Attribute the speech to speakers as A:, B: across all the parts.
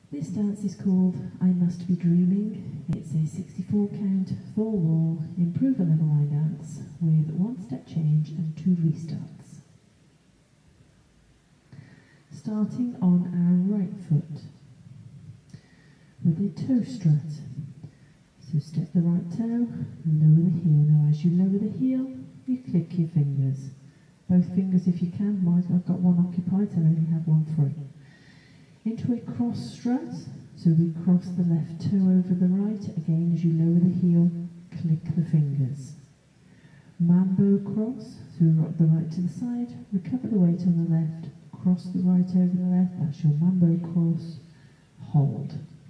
A: This dance is called I Must Be Dreaming. It's a 64 count, 4 wall, improve a level line dance with 1 step change and 2 restarts. Starting on our right foot with a toe strut. So step the right toe, lower the heel. Now as you lower the heel, you click your fingers. Both fingers if you can. I've got one occupied, so I only have one free. Into a cross strut, so we cross the left toe over the right. Again, as you lower the heel, click the fingers. Mambo cross, so we rock the right to the side, recover the weight on the left, cross the right over the left, that's your mambo cross, hold.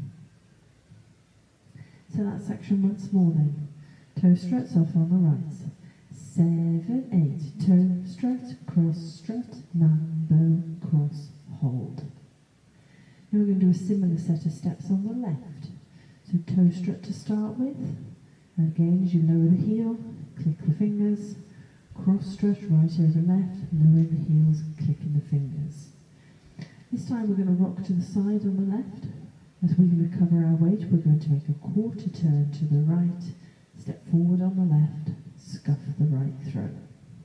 A: So that section once more then. Toe struts off on the right. 7, 8, toe strut, cross strut, mambo cross, hold. Now we're going to do a similar set of steps on the left. So toe strut to start with. And again, as you lower the heel, click the fingers. Cross strut right over left, lowering the heels, clicking the fingers. This time we're going to rock to the side on the left. As we recover our weight, we're going to make a quarter turn to the right, step forward on the left, scuff the right throat.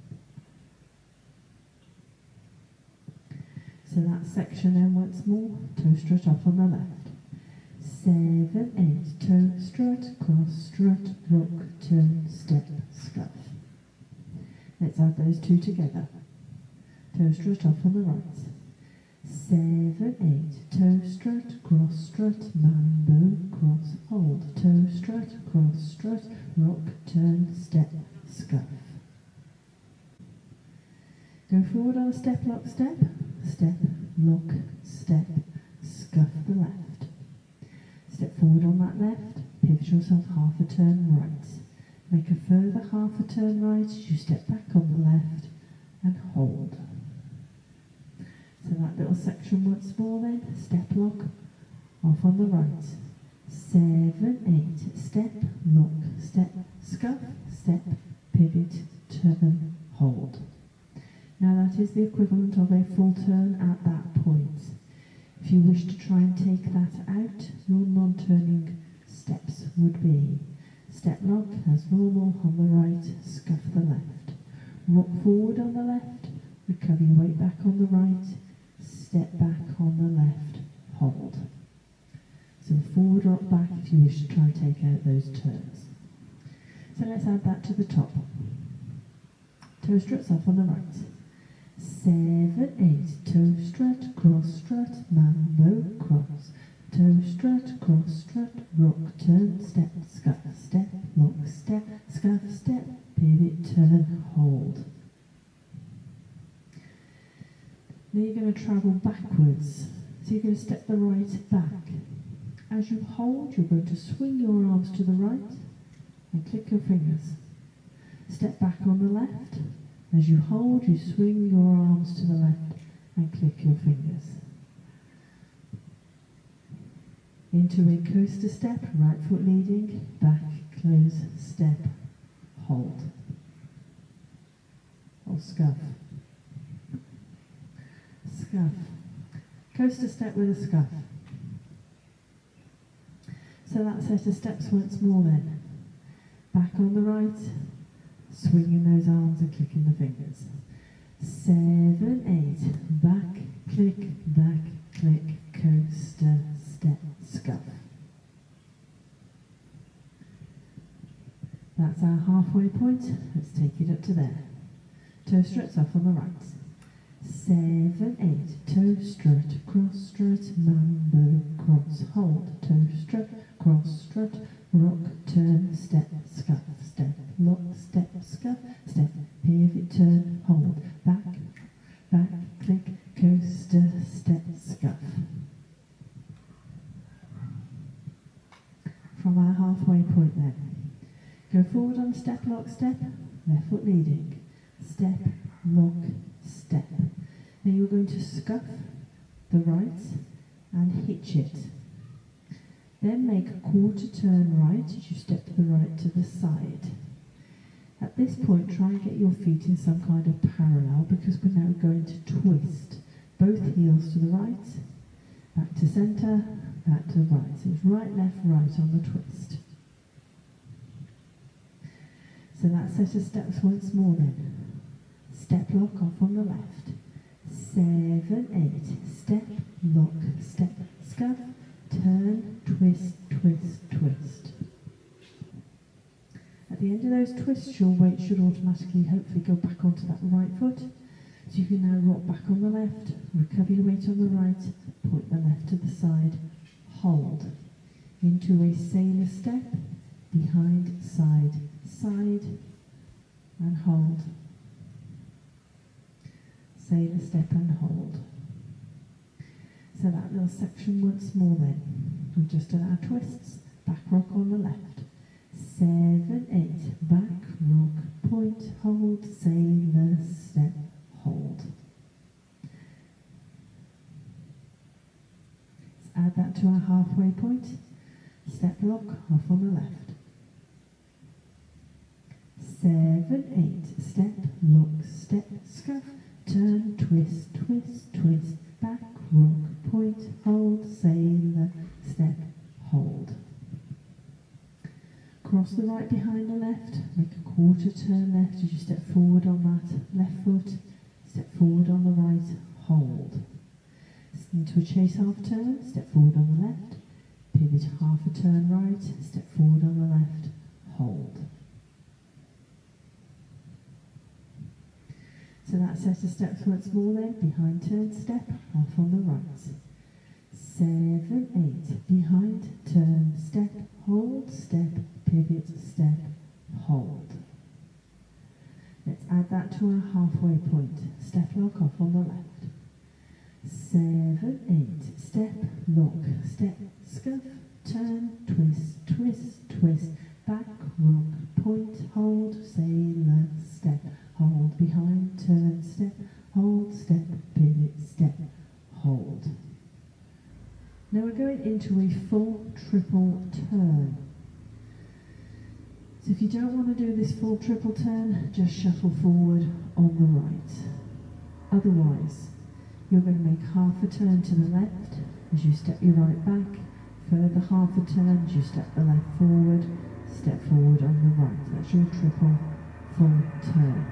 A: So that section then once more, toe strut off on the left. 7, 8, toe strut, cross strut, rock, turn, step, scuff. Let's add those two together. Toe strut off on the right. 7, 8, toe strut, cross strut, mambo, cross, hold. Toe strut, cross strut, rock, turn, step, scuff. Go forward on a step, lock, step. Step, lock, step, scuff the left. Step forward on that left, pivot yourself half a turn right. Make a further half a turn right as you step back on the left and hold. So that little section once more then, step lock, off on the right. 7, 8, step, lock, step, scuff, step, pivot, turn, hold. Now that is the equivalent of a full turn at that point. If you wish to try and take that out, your non-turning steps would be step lock as normal on the right, scuff the left. Rock forward on the left, recover your weight back on the right, step back on the left, hold. So forward, rock back if you wish to try and take out those turns. So let's add that to the top. Toe struts off on the right. 7, 8, toe strut, cross strut, mambo, cross. Toe strut, cross strut, rock, turn, step, scuff, step, lock, step, scuff, step, pivot, turn, hold. Now you're going to travel backwards. So you're going to step the right back. As you hold, you're going to swing your arms to the right and click your fingers. Step back on the left. As you hold, you swing your arms to the left and click your fingers. Into a coaster step, right foot leading, back, close, step, hold. Or scuff. Scuff. Coaster step with a scuff. So that set of steps once more then. Back on the right, swinging those arms and clicking the fingers. 7, 8, back, click, coaster, step, scuff. That's our halfway point. Let's take it up to there. Toe struts off on the right. 7, 8, toe strut, cross strut, mambo, cross, hold. Toe strut, cross strut, rock, turn, step, scuff, step, lock, step, scuff, step, pivot, turn, hold, back, click, coaster, step, scuff. From our halfway point then, go forward on step, lock, step, left foot leading, step, lock, step. Now you're going to scuff the right and hitch it. Then make a quarter turn right as you step to the right to the side. At this point, try and get your feet in some kind of parallel because we're now going to twist. Both heels to the right, back to centre, back to right. So it's right, left, right on the twist. So that set of steps once more then. Step, lock, off on the left. 7, 8. Step, lock, step, scuff, turn, twist, twist, twist. At the end of those twists, your weight should automatically, hopefully, go back onto that right foot. So you can now rock back on the left, recover your weight on the right, point the left to the side, hold. Into a sailor step, behind, side, side, and hold. Sailor step and hold. So that little section once more then. We've just done our twists, back rock on the left. 7, 8, back, rock, point, hold, sailor, step, hold. Let's add that to our halfway point. Step, lock, off on the left. 7, 8, step, lock, step, scuff, turn, twist, twist, twist, back, rock, point, hold, sailor, step, hold. Cross the right behind the left, make a quarter turn left as you step forward on that left foot, step forward on the right, hold. Into a chase half turn, step forward on the left, pivot half a turn right, step forward on the left, hold. So that set of steps once more then, behind turn, step, off on the right. 7, 8, behind, turn, step, hold, step, pivot, step, hold. Let's add that to our halfway point. Step, lock, off on the left. 7, 8, step, lock, step, scuff, turn, twist, twist, twist, back, rock, point, hold, sailor, step, hold, behind, turn, step, hold, step, pivot, step, hold. Now we're going into a full triple turn. So if you don't want to do this full triple turn, just shuffle forward on the right. Otherwise, you're going to make half a turn to the left as you step your right back, further half a turn as you step the left forward, step forward on the right. That's your triple full turn.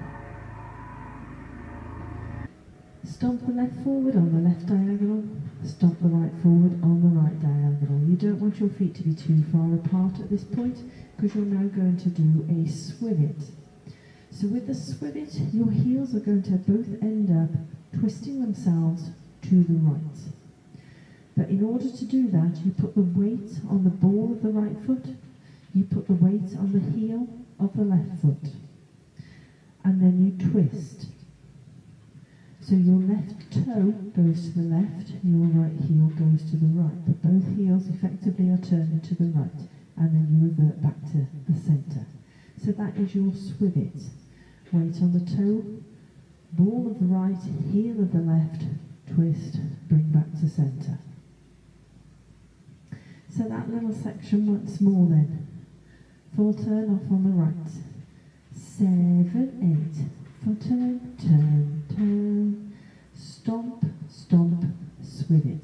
A: Stomp the left forward on the left diagonal, stomp the right forward on the right diagonal. You don't want your feet to be too far apart at this point because you're now going to do a swivet. So with the swivet, your heels are going to both end up twisting themselves to the right. But in order to do that, you put the weight on the ball of the right foot, you put the weight on the heel of the left foot, and then you twist. So your left toe goes to the left, your right heel goes to the right, but both heels effectively are turning to the right, and then you revert back to the centre. So that is your swivet. Weight on the toe, ball of the right, heel of the left, twist, bring back to centre. So that little section once more then. Full turn off on the right. 7, 8. Full turn, turn, turn. Stomp, stomp, swivet.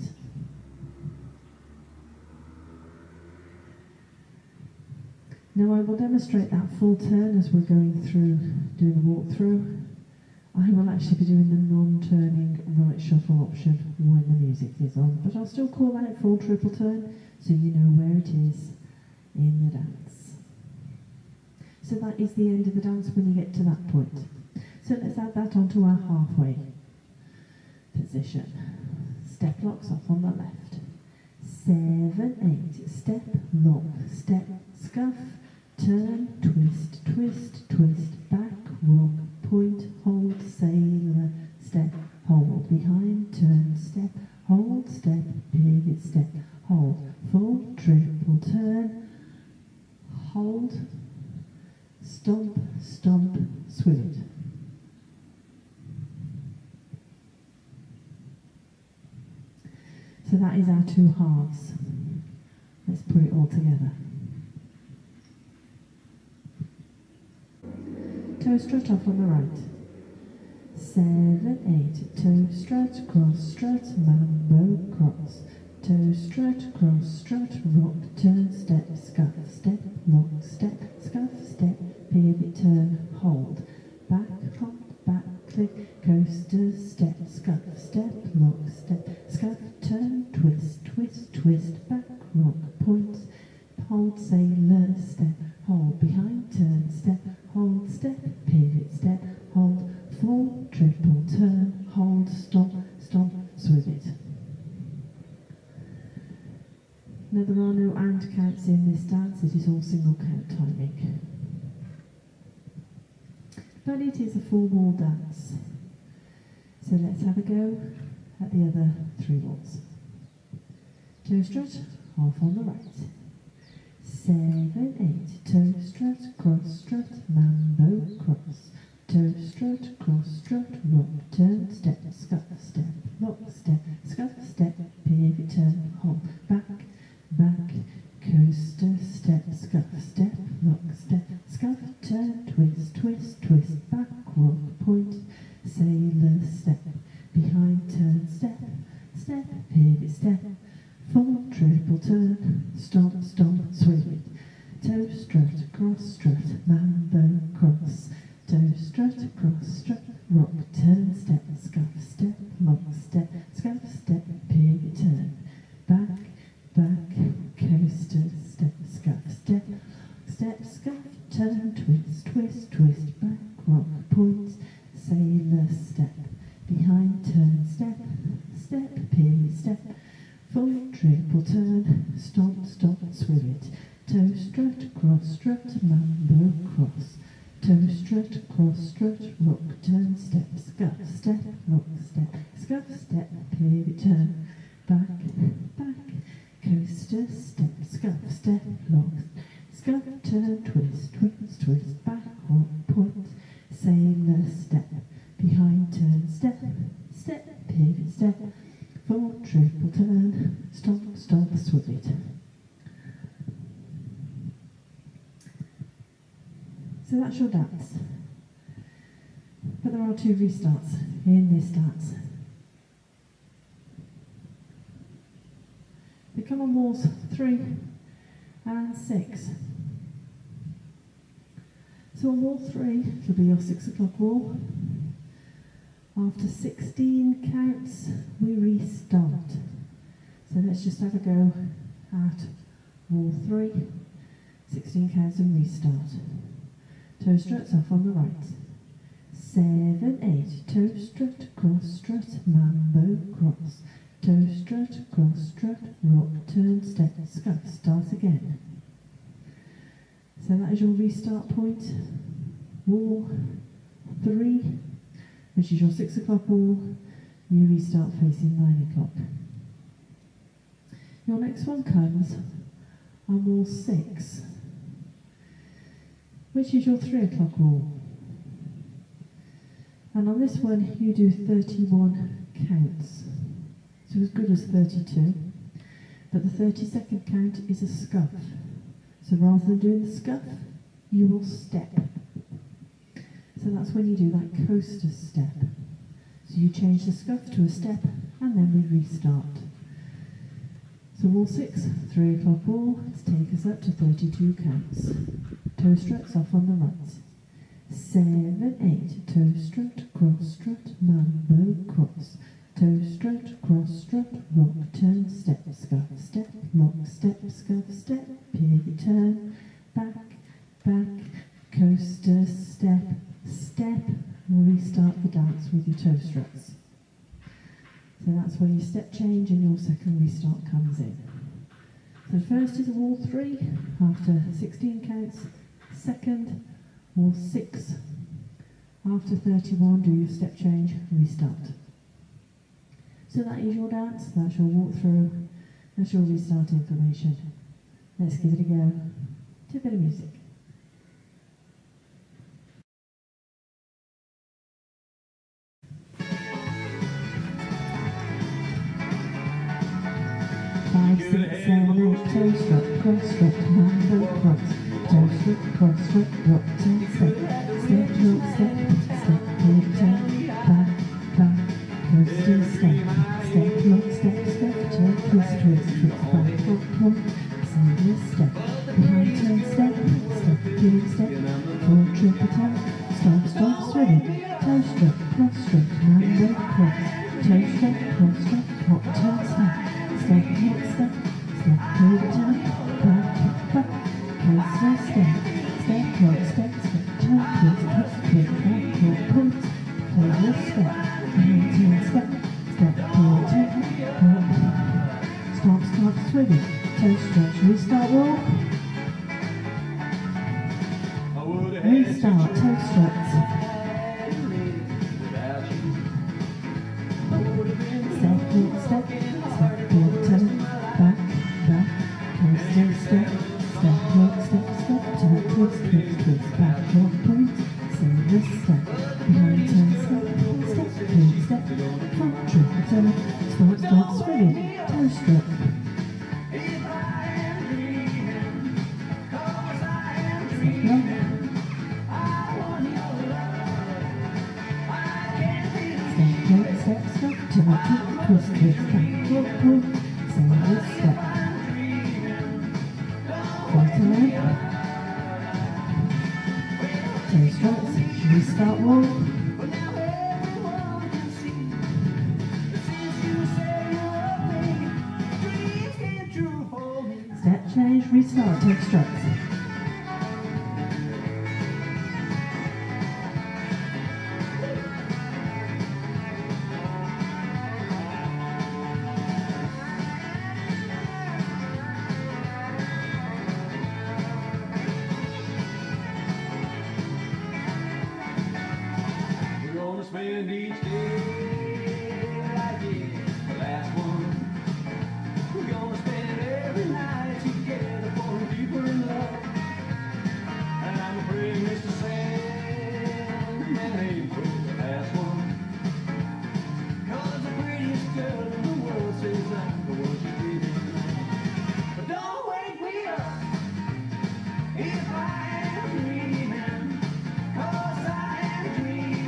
A: Now I will demonstrate that full turn as we're going through, doing the walkthrough. I will actually be doing the non-turning right shuffle option when the music is on, but I'll still call that full triple turn so you know where it is in the dance. So that is the end of the dance when you get to that point. So let's add that onto our halfway position. Step locks off on the left. 7, 8, step, lock, step, scuff, turn, twist, twist, twist, back, rock, point, hold, sailor, step, hold, behind, turn, step, hold, step, pivot, step, hold, full, triple turn, hold, stomp, stomp, swivet. So that is our two halves. Let's put it all together. Toe strut off on the right. 7, 8, toe strut, cross strut, mambo, cross. toe strut, cross strut, rock, turn, step, scuff, step, lock, step, scuff, step, pivot, turn, hold, back, click, coaster, step, scuff, step, lock, step, scuff, turn, twist, twist, twist, back, rock, point, hold, sailor, step, hold, behind, turn, step, hold, step, pivot, step, hold, four, triple, turn, hold, stop, stop, swivel it. Now there are no and counts in this dance, it is all single count timing. But it is a full-wall dance. So let's have a go at the other three walls. Toe strut, half on the right. 7, 8, toe strut, cross strut, mambo, cross. Toe strut, cross strut, rock, turn, step, scuff, step, lock, step, scuff, step, pivot, turn, hold, back, coaster, step, scuff, step, lock, step, scuff, turn, twist, twist, twist, back, rock, point, sailor, step, behind, turn, step, step, pivot, step, four, triple turn, stop, stop, swivel it, toe strut, cross strut, mambo, cross, toe strut, cross strut, rock, turn, step, scuff, step, lock, step, scuff, step, pivot, turn, back, coaster, step, scuff, step, step, scuff, turn, twist, twist, twist, back, rock, point, sailor, step, behind, turn, step, step, pivot, step, full, triple turn, stop, stop, swivel it, toe strut, cross strut, mambo, cross, toe strut, cross strut, rock, turn, step, scuff, step, lock, step, scuff, step, pivot, turn, back, coaster, step, scuff, step, lock, scuff, turn, twist, twist, twist, back, rock, point, sailor, step, behind, turn, step, step, pivot, step, full, triple turn, stop, stop, swivel it. So that's your dance. But there are two restarts in this dance. They come on walls 3 and 6. So on wall 3, it'll be your 6 o'clock wall. After 16 counts, we restart. So let's just have a go at wall 3, 16 counts and restart. Toe struts off on the right. 7, 8, toe strut, cross strut, mambo, cross. Toe strut, cross strut, rock, turn, step, scuff, start again. So that is your restart point. Wall 3, which is your 6 o'clock wall. You restart facing 9 o'clock. Your next one comes on wall 6, which is your 3 o'clock wall. And on this one, you do 31 counts. So as good as 32. But the 32nd count is a scuff. So rather than doing the scuff, you will step. So that's when you do that coaster step. So you change the scuff to a step, and then we restart. So wall 6, 3 o'clock wall, let's take us up to 32 counts. Toe struts off on the right. 7, 8, toe strut, cross strut, mambo, cross. Toe strut, cross strut, rock, turn, step, scuff, step, lock, step, scuff, step, pivot, turn, back, coaster, step, step, and restart the dance with your toe struts. So that's where your step change and your second restart comes in. So first is a wall 3, after 16 counts. Second, wall 6, after 31, do your step change, restart. So that is your dance, that's your walkthrough, that's your restart information. Let's give it a go to a bit of music. Five, 6, 7, 8, toe strut, cross strut, mambo, cross. Toe strut, cross strut, rock, turn, step, step, lock, step, step, pivot, turn, back, coaster, step, lock, step, step, turn, twist, twist, twist, back, front, point, single step, behind turn, step, step, pivot, step, forward, triple tap, stop, stop, swivel, toe strut, cross strut, man wave, cross, toe strut, cross strut, hop, turn, step, step, hop, step, step, pivot, tap, back, back, coaster, step, step, hop, step, step, toe, twist, twist, twist, back, hop, point, pivot, step, behind turn, step, step, pivot, tap, hop, stop, stop, swivel, toe stretch, restart, walk, restart, toe stretch, step, walk, step, step, pivot, toe, back, back, coaster, step, step, walk, step, step, toe, twist, twist, twist, back, walk, point, single step, behind turn, step, step, pivot, step, front, triple toe, stop, stop, swivel, toe stretch. Step, step, toe, twist, twist, back, walk, walk, single step. Bottom end. Toe struts, restart walk. Step change, restart, toe struts.
B: Spend each day like it's the last one. We're gonna spend every night together, falling deeper in love. And I'm afraid Mr. Sandman ain't the last one. 'Cause the prettiest girl in the world says I'm the one she's dreaming. But don't wake me up if I am dreaming, 'cause I am dreaming.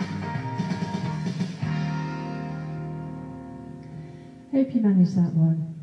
A: Hope you managed that one.